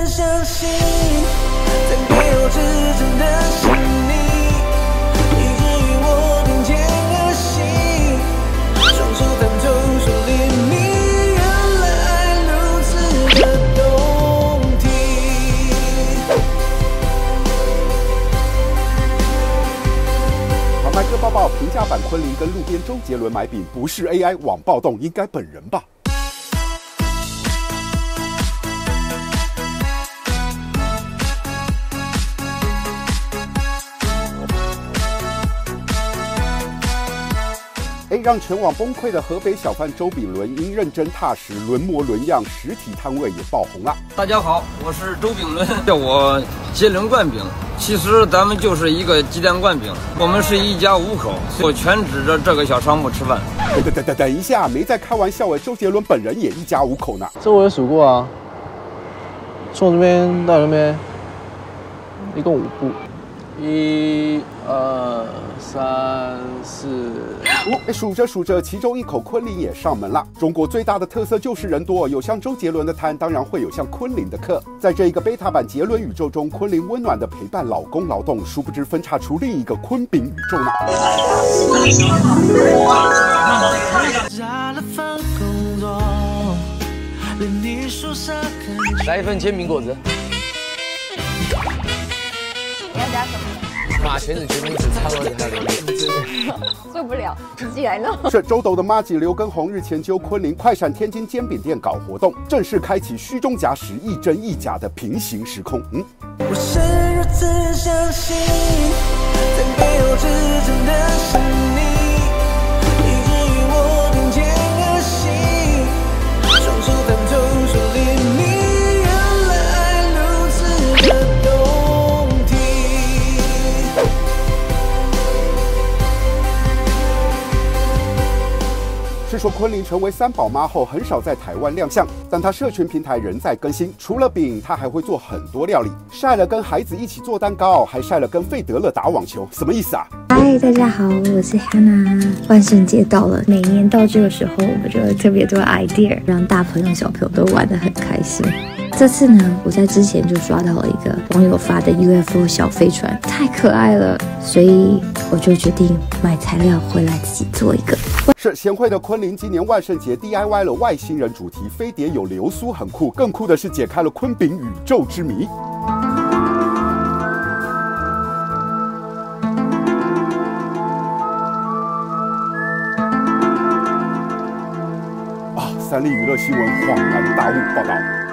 相信，在没有指针的是你，以至于我并肩而行，双手探头说厘米，原来如此的动听。 好，麦哥报报，平价版昆凌跟路边周杰伦买饼，不是 AI 网暴动，应该本人吧？让全网崩溃的河北小贩周炳伦因认真踏实、轮模轮样，实体摊位也爆红了。 大家好，我是周炳伦，叫我杰伦灌饼。其实咱们就是一个鸡蛋灌饼，我们是一家5口，我全指着这个小商铺吃饭。 等一下，没在开玩笑周杰伦本人也一家5口呢。 这我也数过啊，从这边到那边，一共5步，1、2、3、4、5。 数着数着，其中一口昆凌也上门了。中国最大的特色就是人多，有像周杰伦的摊，当然会有像昆凌的客。在这一个贝塔版杰伦宇宙中，昆凌温暖的陪伴老公劳动，殊不知分叉出另一个昆饼宇宙呢。 来1份签名果子。 你要加什么？ 马全子决明子超额的流做不了，自己来弄。 是周董的妈吉刘畊宏日前揪昆凌快闪天津煎饼店搞活动，正式开启虚中假时、亦真亦假的平行时空。 我是如此相信，在没有指针的是你，以至于我并肩而行，双手探头说厘米，原来如此的动听。 是说昆凌成为3宝妈后很少在台湾亮相，但她社群平台仍在更新。除了饼，她还会做很多料理，晒了跟孩子一起做蛋糕，还晒了跟费德勒打网球，什么意思啊？ 嗨，大家好，我是 Hannah。万圣节到了，每年到这个时候，我就有特别多 idea， 让大朋友小朋友都玩得很开心。这次呢，我在之前就刷到了一个网友发的 UFO 小飞船，太可爱了，所以我就决定买材料回来自己做一个。 是贤惠的昆凌今年万圣节 DIY 了外星人主题飞碟，有流苏很酷，更酷的是解开了昆饼宇宙之谜。三立娱乐新闻恍然大悟报道。